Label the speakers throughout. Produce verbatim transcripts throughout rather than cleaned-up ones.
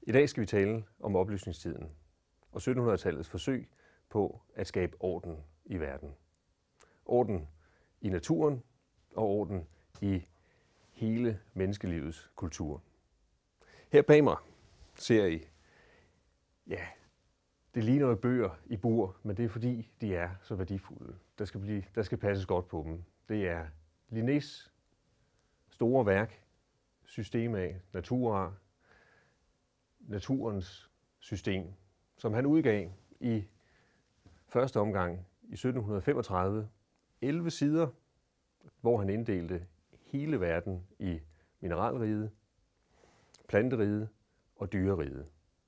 Speaker 1: I dag skal vi tale om oplysningstiden og syttenhundredetallets forsøg på at skabe orden i verden. Orden i naturen og orden i hele menneskelivets kultur. Her bag mig ser I, ja, det ligner jo bøger i bur, men det er fordi, de er så værdifulde. Der skal, blive, der skal passes godt på dem. Det er Linnés store værk, System af Natura, naturens system, som han udgav i første omgang i sytten femogtredive, elleve sider, hvor han inddelte hele verden i mineralriget, planteriget og dyreriget.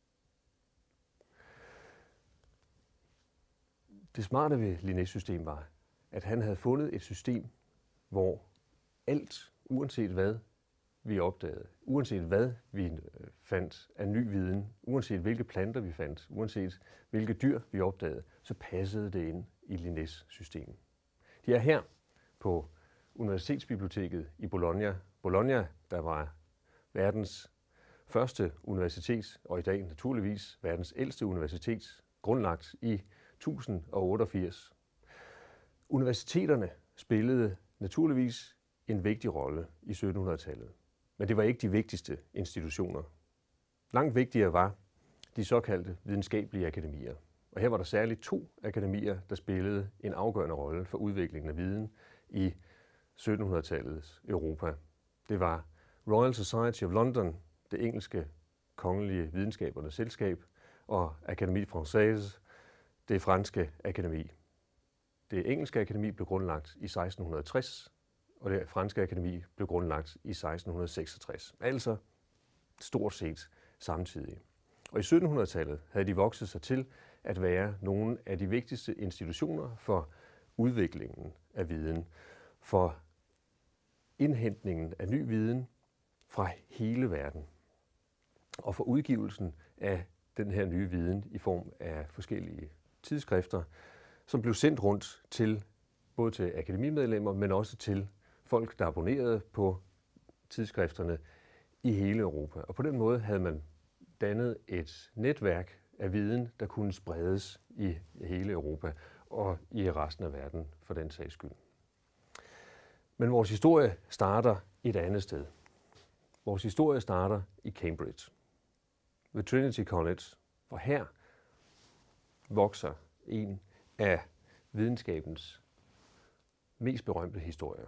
Speaker 1: Det smarte ved Linnés system var, at han havde fundet et system, hvor alt, uanset hvad vi opdagede, uanset hvad vi fandt af ny viden, uanset hvilke planter vi fandt, uanset hvilke dyr vi opdagede, så passede det ind i Linnés system. De er her på Universitetsbiblioteket i Bologna. Bologna, der var verdens første universitet, og i dag naturligvis verdens ældste universitet, grundlagt i tusind otteogfirs. Universiteterne spillede naturligvis en vigtig rolle i syttenhundredetallet, men det var ikke de vigtigste institutioner. Langt vigtigere var de såkaldte videnskabelige akademier. Og her var der særligt to akademier, der spillede en afgørende rolle for udviklingen af viden i syttenhundredetallets Europa. Det var Royal Society of London, det engelske kongelige videnskabernes selskab, og Académie Française, det franske akademi. Det engelske akademi blev grundlagt i seksten tres, og det franske akademi blev grundlagt i seksten seksogtres. Altså stort set samtidig. Og i syttenhundredetallet havde de vokset sig til at være nogle af de vigtigste institutioner for udviklingen af viden, for indhentningen af ny viden fra hele verden, og for udgivelsen af den her nye viden i form af forskellige tidsskrifter, som blev sendt rundt til både til akademimedlemmer, men også til folk, der abonnerede på tidsskrifterne i hele Europa. Og på den måde havde man dannet et netværk af viden, der kunne spredes i hele Europa og i resten af verden for den sags skyld. Men vores historie starter et andet sted. Vores historie starter i Cambridge, ved Trinity College, for her vokser en af videnskabens mest berømte historier.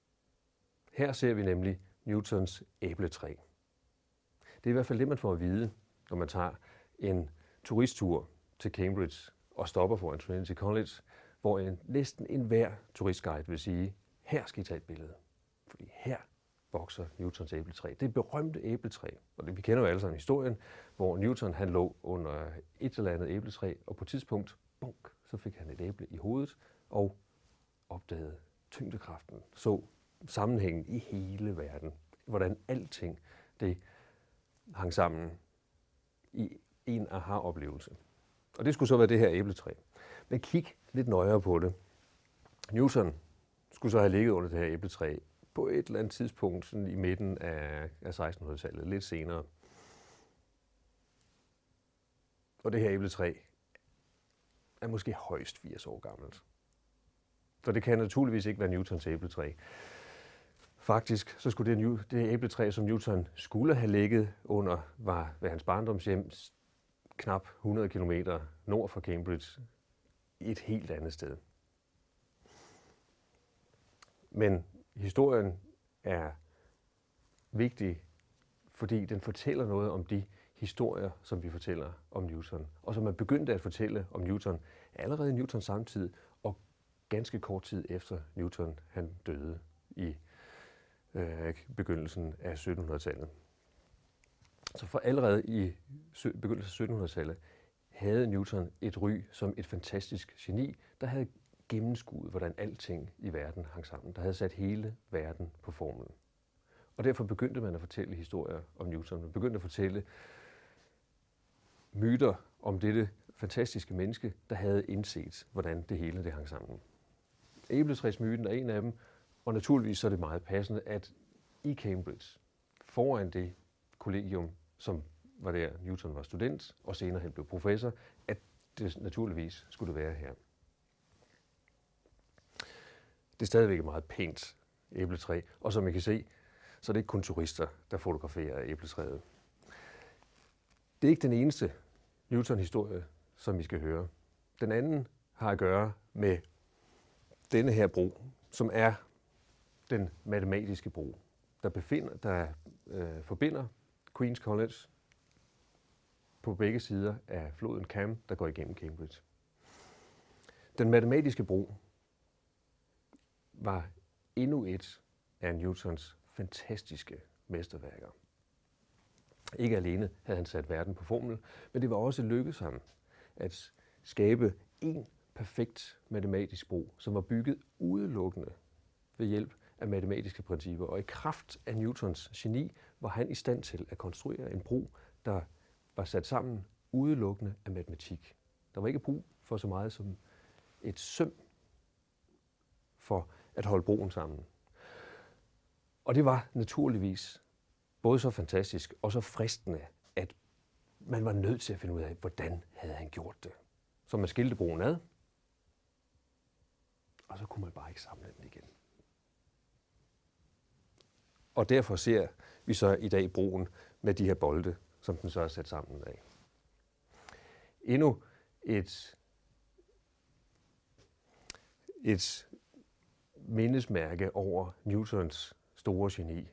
Speaker 1: Her ser vi nemlig Newtons æbletræ. Det er i hvert fald det, man får at vide, når man tager en turisttur til Cambridge og stopper foran Trinity College, hvor en, næsten enhver turistguide vil sige, her skal I tage et billede, fordi her vokser Newtons æbletræ. Det er et berømte æbletræ, og det, vi kender jo alle sammen historien, hvor Newton han lå under et eller andet æbletræ, og på et tidspunkt, bunk, så fik han et æble i hovedet og opdagede tyngdekraften, så sammenhængen i hele verden, hvordan alting det hang sammen i en aha-oplevelse. Og det skulle så være det her æbletræ. Men kig lidt nøjere på det. Newton skulle så have ligget under det her æbletræ på et eller andet tidspunkt sådan i midten af, af sekstenhundredetallet, lidt senere. Og det her æbletræ er måske højst firs år gammelt. Så det kan naturligvis ikke være Newtons æbletræ. Faktisk så skulle det, det æbletræ, som Newton skulle have ligget under, var ved hans barndomshjem knap hundrede kilometer nord for Cambridge, i et helt andet sted. Men historien er vigtig, fordi den fortæller noget om de historier, som vi fortæller om Newton, og som man begyndte at fortælle om Newton allerede i Newtons samtid, og ganske kort tid efter Newton han døde i øh, begyndelsen af syttenhundredetallet. Så for allerede i begyndelsen af syttenhundredetallet havde Newton et ry som et fantastisk geni, der havde gennemskuet, hvordan alting i verden hang sammen. Der havde sat hele verden på formlen. Og derfor begyndte man at fortælle historier om Newton. Man begyndte at fortælle myter om dette fantastiske menneske, der havde indset, hvordan det hele det hang sammen. Æbletræsmyten er en af dem, og naturligvis så er det meget passende, at i Cambridge, foran det kollegium, som var der Newton var student, og senere hen blev professor, at det naturligvis skulle det være her. Det er stadigvæk et meget pænt æbletræ, og som I kan se, så er det ikke kun turister, der fotograferer æbletræet. Det er ikke den eneste Newton-historie, som vi skal høre. Den anden har at gøre med denne her bro, som er den matematiske bro, der, befinder, der øh, forbinder Queen's College på begge sider af floden Cam, der går igennem Cambridge. Den matematiske bro var endnu et af Newtons fantastiske mesterværker. Ikke alene havde han sat verden på formel, men det var også lykkedes ham at skabe en perfekt matematisk bro, som var bygget udelukkende ved hjælp af matematiske principper. Og i kraft af Newtons geni var han i stand til at konstruere en bro, der var sat sammen udelukkende af matematik. Der var ikke brug for så meget som et søm for at holde broen sammen. Og det var naturligvis både så fantastisk og så fristende, at man var nødt til at finde ud af, hvordan havde han gjort det. Så man skilte broen ad, og så kunne man bare ikke samle den igen. Og derfor ser vi så i dag broen med de her bolde, som den så er sat sammen af. Endnu et, et mindesmærke over Newtons store geni.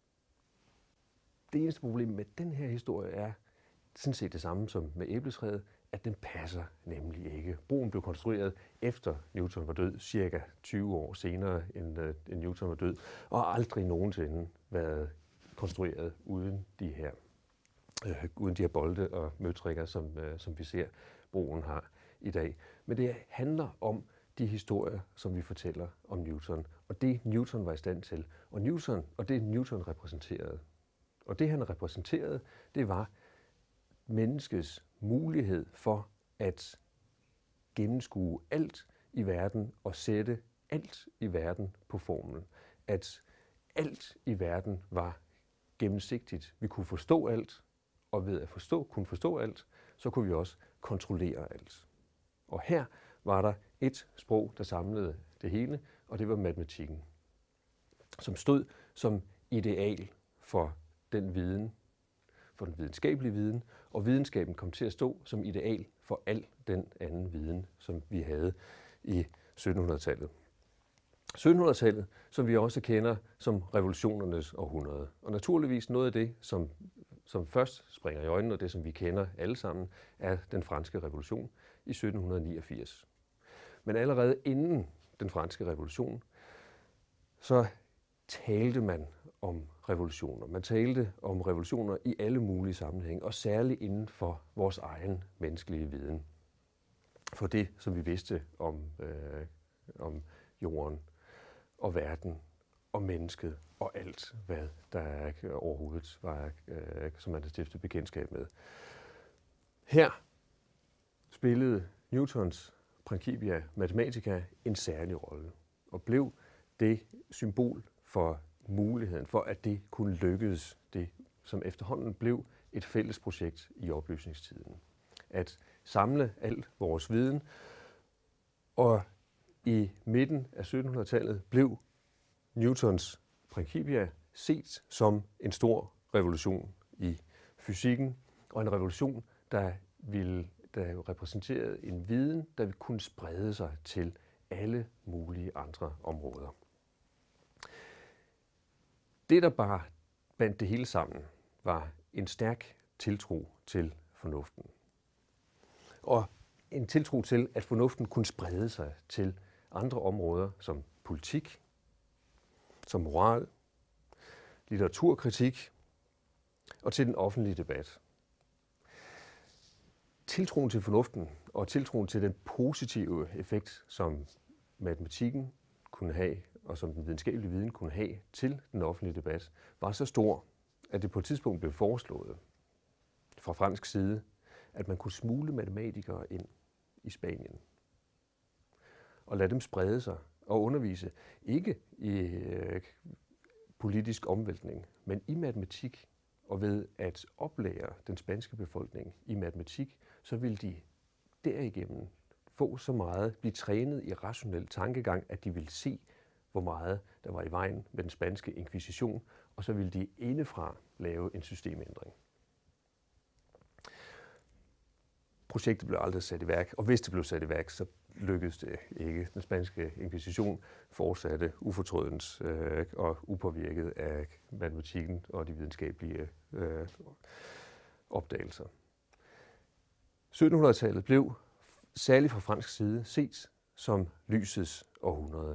Speaker 1: Det eneste problem med den her historie er sådan set det samme som med æbletræet, at den passer nemlig ikke. Broen blev konstrueret efter Newton var død, cirka tyve år senere end, uh, end Newton var død, og har aldrig nogensinde været konstrueret uden de her, øh, uden de her bolde og møtrikker, som, øh, som vi ser broen har i dag. Men det handler om de historier, som vi fortæller om Newton, og det Newton var i stand til, og Newton og det Newton repræsenterede. Og det han repræsenterede, det var menneskets mulighed for at gennemskue alt i verden og sætte alt i verden på formel. At alt i verden var gennemsigtigt. Vi kunne forstå alt, og ved at forstå, kunne forstå alt, så kunne vi også kontrollere alt. Og her var der et sprog, der samlede det hele, og det var matematikken, som stod som ideal for den viden, for den videnskabelige viden, og videnskaben kom til at stå som ideal for al den anden viden, som vi havde i syttenhundredetallet. syttenhundredetallet, som vi også kender som revolutionernes århundrede. Og naturligvis noget af det, som, som først springer i øjnene, og det som vi kender alle sammen, er den franske revolution i sytten niogfirs. Men allerede inden den franske revolution, så talte man om revolutioner. Man talte om revolutioner i alle mulige sammenhænge, og særligt inden for vores egen menneskelige viden. For det, som vi vidste om, øh, om jorden og verden og mennesket og alt, hvad der overhovedet var, øh, som man havde stiftet bekendtskab med. Her spillede Newtons Principia Mathematica en særlig rolle og blev det symbol for muligheden for, at det kunne lykkes, det som efterhånden blev et fælles projekt i oplysningstiden. At samle al vores viden, og i midten af syttenhundredetallet blev Newtons Principia set som en stor revolution i fysikken, og en revolution, der ville der repræsenterede en viden, der ville kunne sprede sig til alle mulige andre områder. Det, der bare bandt det hele sammen, var en stærk tiltro til fornuften. Og en tiltro til, at fornuften kunne sprede sig til andre områder som politik, som moral, litteraturkritik og til den offentlige debat. Tiltroen til fornuften og tiltroen til den positive effekt, som matematikken kunne have, og som den videnskabelige viden kunne have til den offentlige debat, var så stor, at det på et tidspunkt blev foreslået fra fransk side, at man kunne smugle matematikere ind i Spanien og lade dem sprede sig og undervise, ikke i øh, politisk omvæltning, men i matematik og ved at oplære den spanske befolkning i matematik, så ville de derigennem få så meget, blive trænet i rationel tankegang, at de ville se, hvor meget der var i vejen med den spanske inkvisition, og så ville de indefra lave en systemændring. Projektet blev aldrig sat i værk, og hvis det blev sat i værk, så lykkedes det ikke. Den spanske inkvisition fortsatte ufortrødent øh, og upåvirket af matematikken og de videnskabelige øh, opdagelser. syttenhundredetallet blev særligt fra fransk side set som lysets århundrede.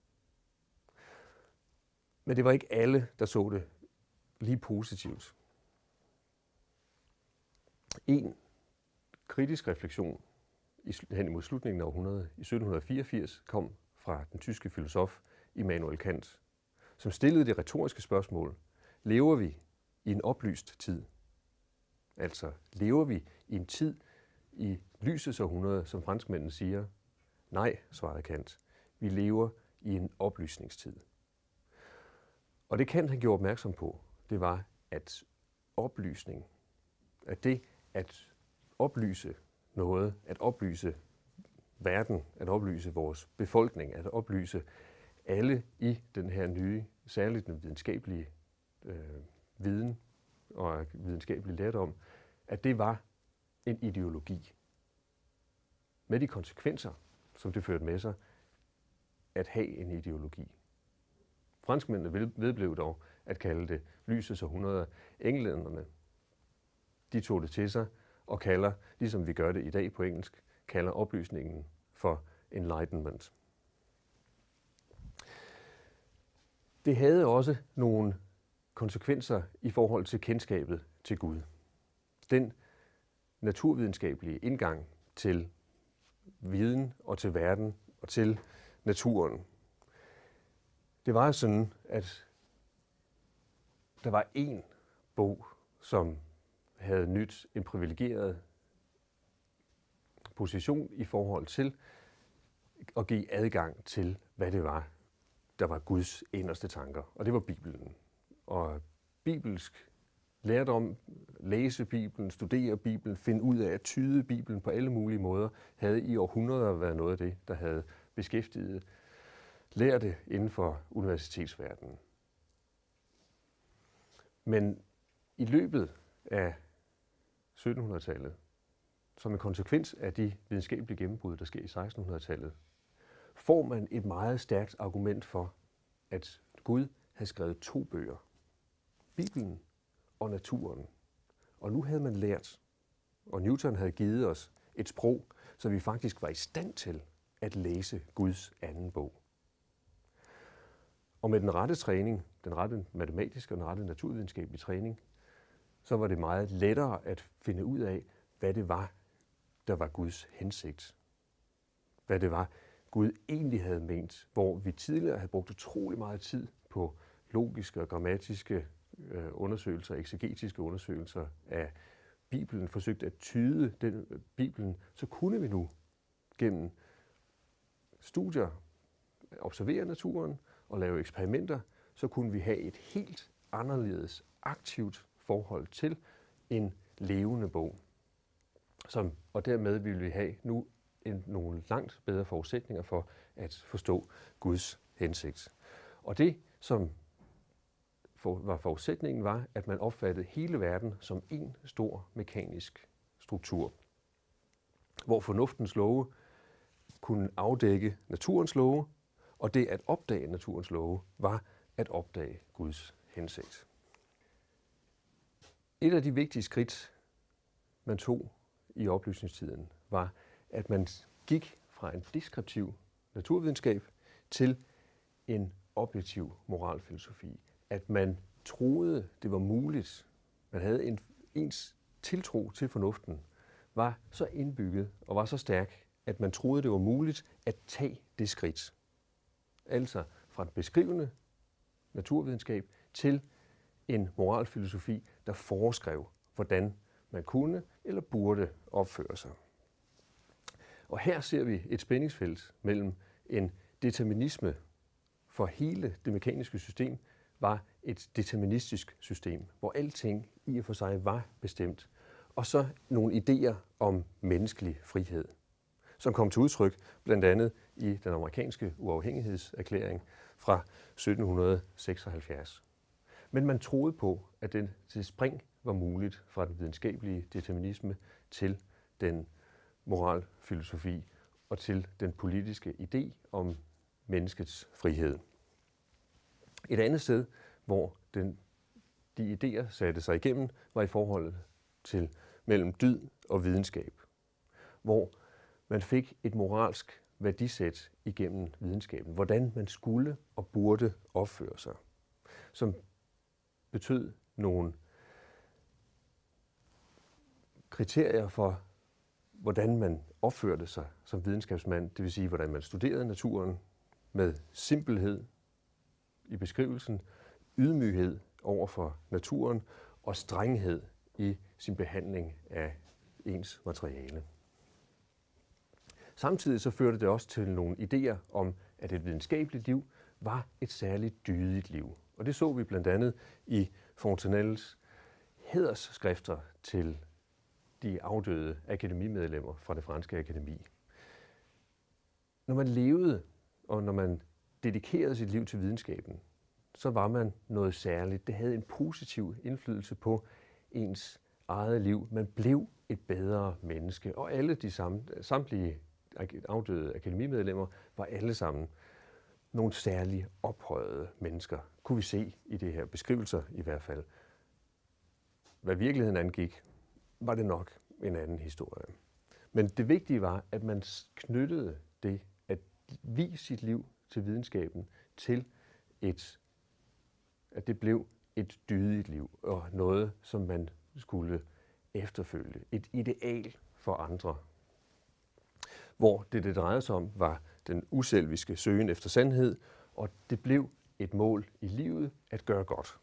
Speaker 1: Men det var ikke alle, der så det lige positivt. En kritisk refleksion hen imod slutningen af århundredet i sytten fireogfirs kom fra den tyske filosof Immanuel Kant, som stillede det retoriske spørgsmål: lever vi i en oplyst tid? Altså, lever vi i en tid i lysets århundrede, som franskmændene siger? Nej, svarede Kant. Vi lever i en oplysningstid. Og det Kant han gjorde opmærksom på, det var, at oplysning, at det at oplyse noget, at oplyse verden, at oplyse vores befolkning, at oplyse alle i den her nye, særligt den videnskabelige øh, viden og videnskabelig lærdom, at det var en ideologi. Med de konsekvenser, som det førte med sig, at have en ideologi. Franskmændene vedblev dog at kalde det lysets århundrede. Englænderne, de tog det til sig og kalder, ligesom vi gør det i dag på engelsk, kalder oplysningen for enlightenment. Det havde også nogle konsekvenser i forhold til kendskabet til Gud. Den naturvidenskabelige indgang til viden og til verden og til naturen. Det var sådan, at der var én bog, som havde nyt en privilegeret position i forhold til at give adgang til, hvad det var, der var Guds inderste tanker. Og det var Bibelen. Og bibelsk lærdom, læse Bibelen, studere Bibelen, finde ud af at tyde Bibelen på alle mulige måder, havde i århundreder været noget af det, der havde beskæftiget lærte inden for universitetsverdenen. Men i løbet af syttenhundredetallet, som en konsekvens af de videnskabelige gennembrud, der sker i sekstenhundredetallet, får man et meget stærkt argument for, at Gud havde skrevet to bøger. Bibelen og naturen. Og nu havde man lært, og Newton havde givet os et sprog, så vi faktisk var i stand til at læse Guds anden bog. Og med den rette træning, den rette matematiske og den rette naturvidenskabelige træning, så var det meget lettere at finde ud af, hvad det var, der var Guds hensigt. Hvad det var, Gud egentlig havde ment, hvor vi tidligere havde brugt utrolig meget tid på logiske og grammatiske øh, undersøgelser, eksegetiske undersøgelser af Bibelen, forsøgt at tyde den Bibelen, så kunne vi nu gennem studier observere naturen og lave eksperimenter, så kunne vi have et helt anderledes aktivt forhold til en levende bog. Som, og dermed ville vi have nu en, nogle langt bedre forudsætninger for at forstå Guds hensigt. Og det, som for, var forudsætningen, var, at man opfattede hele verden som en stor mekanisk struktur, hvor fornuftens love kunne afdække naturens love, og det at opdage naturens love var at opdage Guds hensigt. Et af de vigtige skridt, man tog i oplysningstiden, var, at man gik fra en deskriptiv naturvidenskab til en objektiv moralfilosofi. At man troede, det var muligt, man havde en, ens tiltro til fornuften, var så indbygget og var så stærk, at man troede, det var muligt at tage det skridt. Altså fra den beskrivende naturvidenskab til en moralfilosofi, der foreskrev, hvordan man kunne eller burde opføre sig. Og her ser vi et spændingsfelt mellem en determinisme for hele det mekaniske system, var et deterministisk system, hvor alting i og for sig var bestemt, og så nogle idéer om menneskelig frihed, som kom til udtryk blandt andet i den amerikanske uafhængighedserklæring fra sytten seksoghalvfjerds. Men man troede på, at det, det spring var muligt fra den videnskabelige determinisme til den moralfilosofi og til den politiske idé om menneskets frihed. Et andet sted, hvor den, de idéer satte sig igennem, var i forholdet til mellem dyd og videnskab, hvor man fik et moralsk værdisæt igennem videnskaben, hvordan man skulle og burde opføre sig, som betød nogle kriterier for, hvordan man opførte sig som videnskabsmand, det vil sige, hvordan man studerede naturen med simpelhed i beskrivelsen, ydmyghed over for naturen og strenghed i sin behandling af ens materiale. Samtidig så førte det også til nogle idéer om, at et videnskabeligt liv var et særligt dydigt liv. Og det så vi blandt andet i Fontenelles hædersskrifter til de afdøde akademimedlemmer fra det franske akademi. Når man levede, og når man dedikerede sit liv til videnskaben, så var man noget særligt. Det havde en positiv indflydelse på ens eget liv. Man blev et bedre menneske, og alle de samme, samtlige afdøde akademimedlemmer var alle sammen nogle særlige ophøjede mennesker, kunne vi se i de her beskrivelser i hvert fald. Hvad virkeligheden angik, var det nok en anden historie. Men det vigtige var, at man knyttede det at vie sit liv til videnskaben til et, at det blev et dydigt liv og noget, som man skulle efterfølge. Et ideal for andre. Hvor det, det drejede sig om, var den uselviske søgen efter sandhed, og det blev et mål i livet at gøre godt.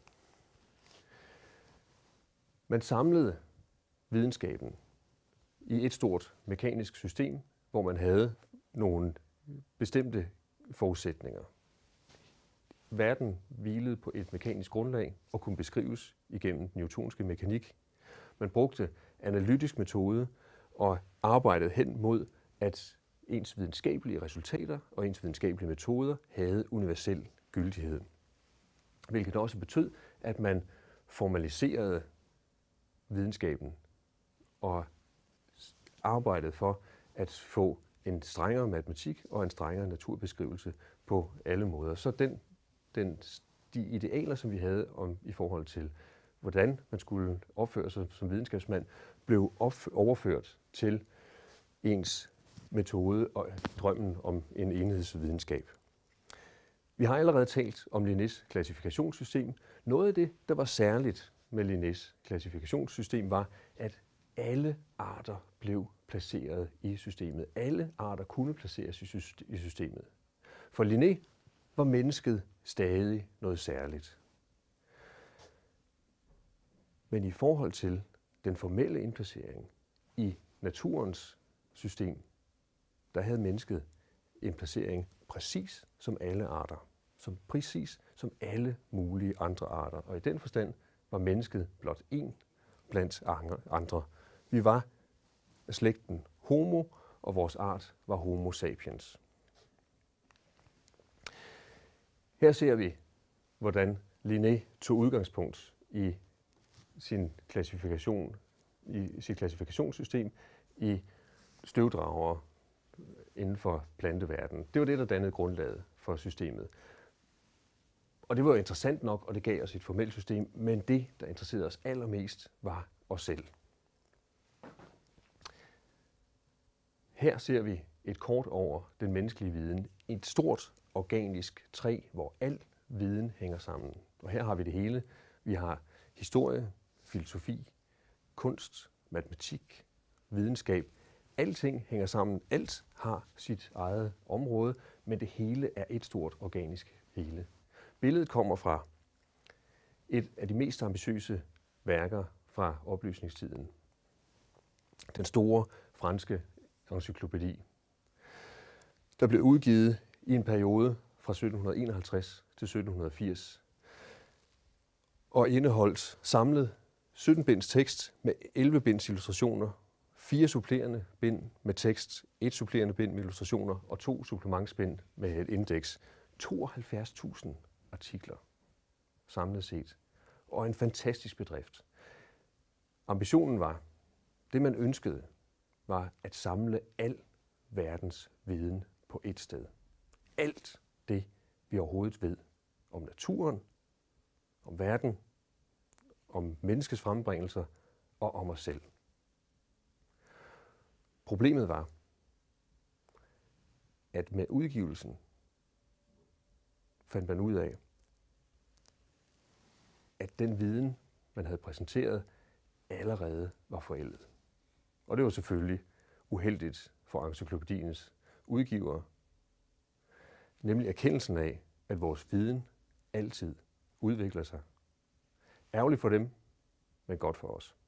Speaker 1: Man samlede videnskaben i et stort mekanisk system, hvor man havde nogle bestemte forudsætninger. Verden hvilede på et mekanisk grundlag og kunne beskrives igennem den newtonske mekanik. Man brugte analytisk metode og arbejdede hen mod, at ens videnskabelige resultater og ens videnskabelige metoder havde universel gyldighed. Hvilket også betød, at man formaliserede videnskaben og arbejdede for at få en strengere matematik og en strengere naturbeskrivelse på alle måder. Så den, den, de idealer, som vi havde om, i forhold til, hvordan man skulle opføre sig som videnskabsmand, blev overført til ens metode og drømmen om en enhedsvidenskab. Vi har allerede talt om Linnés klassifikationssystem. Noget af det, der var særligt med Linnés klassifikationssystem, var, at alle arter blev placeret i systemet. Alle arter kunne placeres i systemet. For Linné var mennesket stadig noget særligt. Men i forhold til den formelle indplacering i naturens system, der havde mennesket en placering præcis som alle arter. Som præcis som alle mulige andre arter. Og i den forstand var mennesket blot én blandt andre. Vi var af slægten Homo, og vores art var Homo sapiens. Her ser vi, hvordan Linné tog udgangspunkt i sin klassifikation, i sit klassifikationssystem i støvdragere inden for planteverdenen. Det var det, der dannede grundlaget for systemet. Og det var jo interessant nok, og det gav os et formelt system, men det, der interesserede os allermest, var os selv. Her ser vi et kort over den menneskelige viden. Et stort organisk træ, hvor al viden hænger sammen. Og her har vi det hele. Vi har historie, filosofi, kunst, matematik, videnskab. Alting hænger sammen. Alt har sit eget område, men det hele er et stort organisk hele. Billedet kommer fra et af de mest ambitiøse værker fra oplysningstiden. Den store franske encyklopædi, der blev udgivet i en periode fra sytten enoghalvtreds til sytten firs. og indeholdt samlet sytten binds tekst med elleve binds illustrationer, fire supplerende bind med tekst, et supplerende bind med illustrationer og to supplementsbind med et indeks. tooghalvfjerds tusind artikler samlet set, og en fantastisk bedrift. Ambitionen var, det man ønskede, var at samle al verdens viden på ét sted. Alt det, vi overhovedet ved om naturen, om verden, om menneskets frembringelser og om os selv. Problemet var, at med udgivelsen fandt man ud af, at den viden, man havde præsenteret, allerede var forældet. Og det var selvfølgelig uheldigt for encyklopædiens udgivere, nemlig erkendelsen af, at vores viden altid udvikler sig. Ærgerligt for dem, men godt for os.